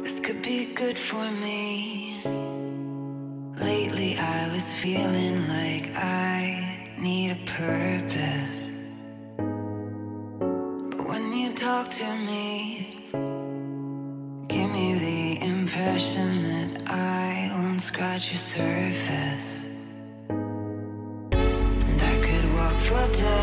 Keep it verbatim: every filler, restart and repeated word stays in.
This could be good for me. Lately I was feeling like I need a purpose. But when you talk to me, give me the impression that I won't scratch your surface. And I could walk for days